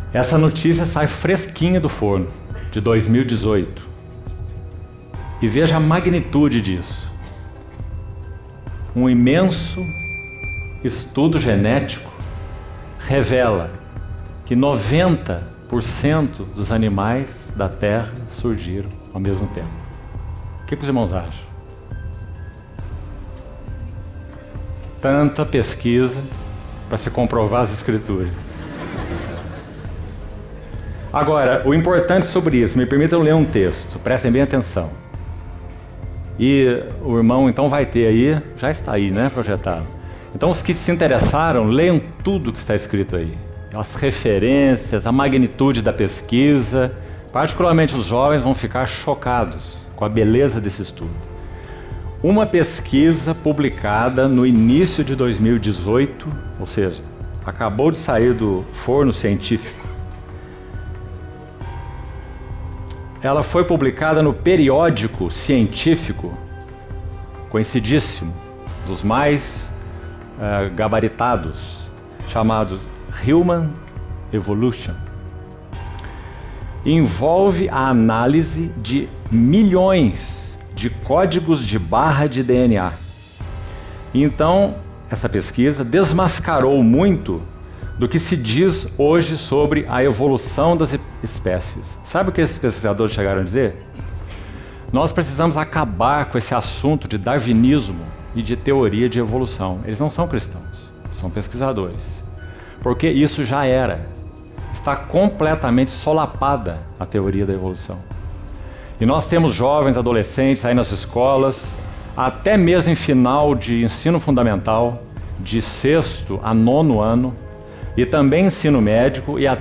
Essa notícia sai fresquinha do forno, de 2018. E veja a magnitude disso. Um imenso estudo genético revela que 90% dos animais da Terra surgiram ao mesmo tempo. O que os irmãos acham? Tanta pesquisa para se comprovar as escrituras. Agora, o importante sobre isso, me permitam ler um texto, prestem bem atenção. E o irmão então vai ter aí, já está aí, né, projetado. Então os que se interessaram, leiam tudo que está escrito aí. As referências, a magnitude da pesquisa, particularmente os jovens vão ficar chocados com a beleza desse estudo. Uma pesquisa publicada no início de 2018, ou seja, acabou de sair do forno científico. Ela foi publicada no periódico científico, conhecidíssimo, dos mais gabaritados, chamado Human Evolution. Envolve a análise de milhões de códigos de barra de DNA. Então, essa pesquisa desmascarou muito do que se diz hoje sobre a evolução das espécies. Sabe o que esses pesquisadores chegaram a dizer? Nós precisamos acabar com esse assunto de darwinismo e de teoria de evolução. Eles não são cristãos, são pesquisadores. Porque isso já era. Está completamente solapada a teoria da evolução. E nós temos jovens, adolescentes aí nas escolas, até mesmo em final de ensino fundamental, de 6º a 9º ano, e também ensino médio e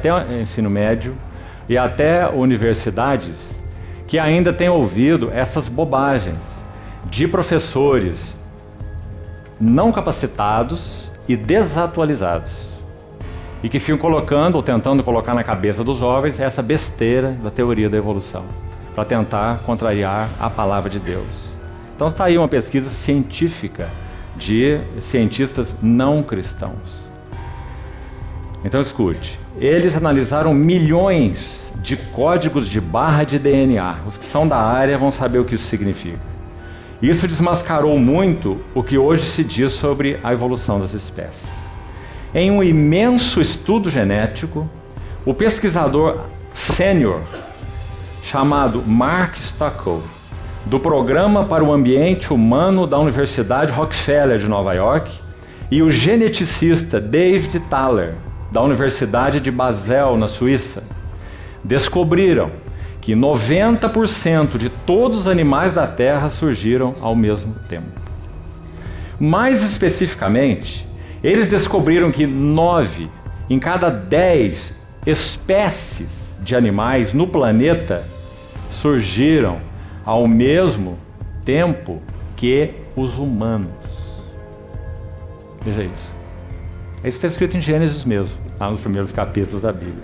até universidades, que ainda têm ouvido essas bobagens de professores não capacitados e desatualizados, e que ficam colocando ou tentando colocar na cabeça dos jovens essa besteira da teoria da evolução, para tentar contrariar a palavra de Deus. Então está aí uma pesquisa científica de cientistas não cristãos. Então escute, eles analisaram milhões de códigos de barra de DNA. Os que são da área vão saber o que isso significa. Isso desmascarou muito o que hoje se diz sobre a evolução das espécies. Em um imenso estudo genético, o pesquisador sênior, chamado Mark Stockow, do Programa para o Ambiente Humano da Universidade Rockefeller de Nova York, e o geneticista David Thaler, da Universidade de Basel, na Suíça, descobriram que 90% de todos os animais da Terra surgiram ao mesmo tempo. Mais especificamente, eles descobriram que 9 em cada 10 espécies de animais no planeta surgiram ao mesmo tempo que os humanos. Veja isso. Isso está escrito em Gênesis mesmo, lá nos primeiros capítulos da Bíblia.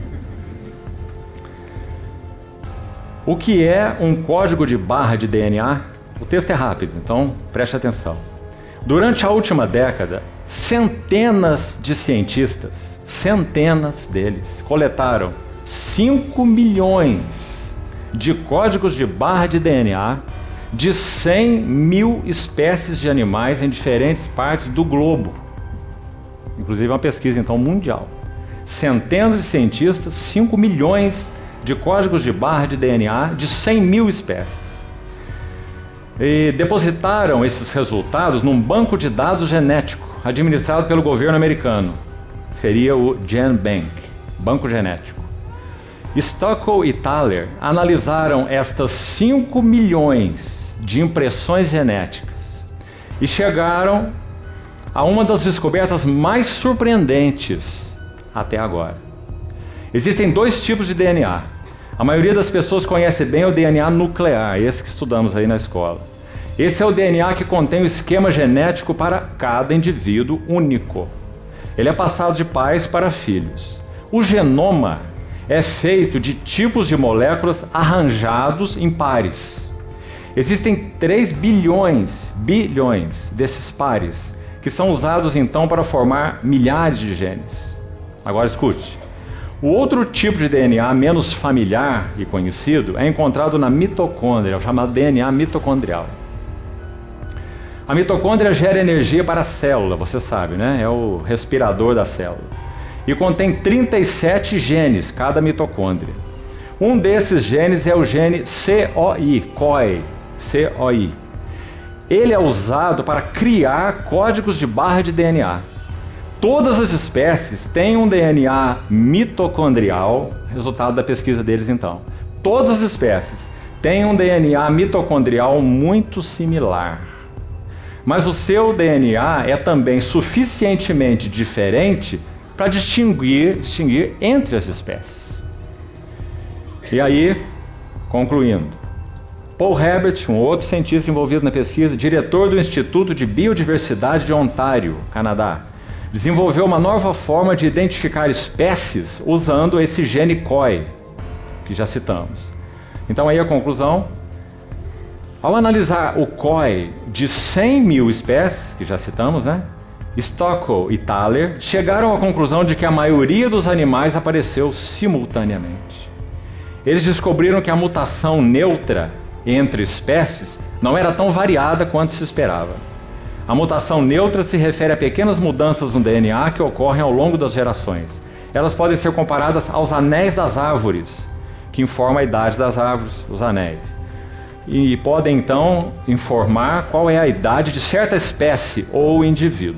O que é um código de barra de DNA? O texto é rápido, então preste atenção. Durante a última década, centenas de cientistas, centenas deles, coletaram 5 milhões de códigos de barra de DNA de 100 mil espécies de animais em diferentes partes do globo. Inclusive uma pesquisa então mundial. Centenas de cientistas, 5 milhões de códigos de barra de DNA de 100 mil espécies. E depositaram esses resultados num banco de dados genético administrado pelo governo americano. Seria o GenBank, Banco Genético. Stockow e Thaler analisaram estas 5 milhões de impressões genéticas e chegaram a uma das descobertas mais surpreendentes até agora. Existem 2 tipos de DNA. A maioria das pessoas conhece bem o DNA nuclear, esse que estudamos aí na escola. Esse é o DNA que contém o esquema genético para cada indivíduo único. Ele é passado de pais para filhos. O genoma é feito de tipos de moléculas arranjados em pares. Existem 3 bilhões desses pares, que são usados então para formar milhares de genes. Agora escute. O outro tipo de DNA menos familiar e conhecido é encontrado na mitocôndria, o chamado DNA mitocondrial. A mitocôndria gera energia para a célula, você sabe, né? É o respirador da célula. E contém 37 genes, cada mitocôndria. Um desses genes é o gene COI. Ele é usado para criar códigos de barra de DNA. Todas as espécies têm um DNA mitocondrial, resultado da pesquisa deles então. Todas as espécies têm um DNA mitocondrial muito similar. Mas o seu DNA é também suficientemente diferente para distinguir entre as espécies. E aí, concluindo, Paul Herbert, um outro cientista envolvido na pesquisa, diretor do Instituto de Biodiversidade de Ontário, Canadá, desenvolveu uma nova forma de identificar espécies usando esse gene COI, que já citamos. Então aí a conclusão: ao analisar o COI de 100 mil espécies, que já citamos, né? Stockel e Thaler chegaram à conclusão de que a maioria dos animais apareceu simultaneamente. Eles descobriram que a mutação neutra entre espécies não era tão variada quanto se esperava. A mutação neutra se refere a pequenas mudanças no DNA que ocorrem ao longo das gerações. Elas podem ser comparadas aos anéis das árvores, que informam a idade das árvores, os anéis. E podem então informar qual é a idade de certa espécie ou indivíduo.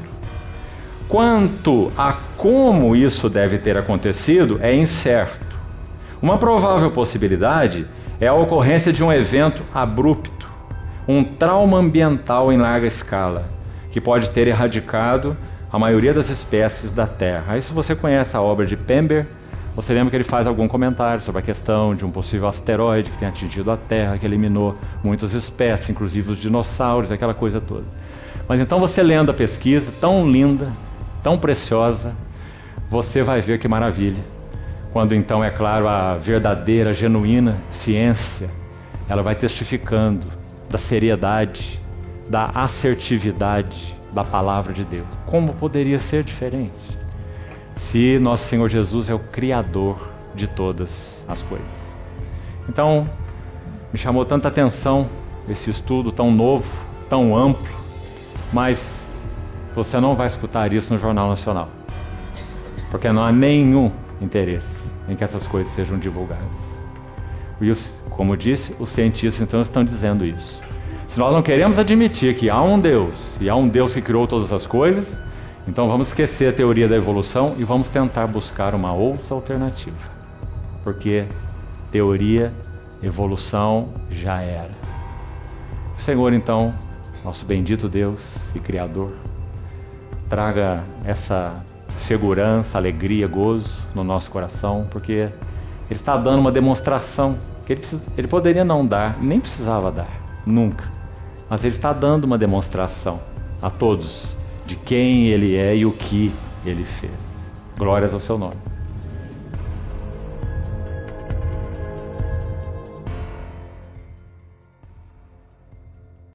Quanto a como isso deve ter acontecido é incerto. Uma provável possibilidade é a ocorrência de um evento abrupto, um trauma ambiental em larga escala, que pode ter erradicado a maioria das espécies da Terra. Aí, se você conhece a obra de Pember, você lembra que ele faz algum comentário sobre a questão de um possível asteroide que tem atingido a Terra, que eliminou muitas espécies, inclusive os dinossauros, aquela coisa toda. Mas então você lendo a pesquisa, tão linda, tão preciosa, você vai ver que maravilha. Quando então, é claro, a verdadeira, genuína ciência, ela vai testificando da seriedade, da assertividade da palavra de Deus. Como poderia ser diferente se nosso Senhor Jesus é o Criador de todas as coisas? Então, me chamou tanta atenção esse estudo tão novo, tão amplo, mas você não vai escutar isso no Jornal Nacional, porque não há nenhum interesse em que essas coisas sejam divulgadas. E como eu disse, os cientistas então estão dizendo isso. Se nós não queremos admitir que há um Deus, e há um Deus que criou todas as coisas, então vamos esquecer a teoria da evolução e vamos tentar buscar uma outra alternativa. Porque teoria, evolução já era. O Senhor então, nosso bendito Deus e Criador, traga essa segurança, alegria, gozo no nosso coração, porque Ele está dando uma demonstração que Ele poderia não dar, nem precisava dar, nunca. Mas Ele está dando uma demonstração a todos de quem Ele é e o que Ele fez. Glórias ao seu nome.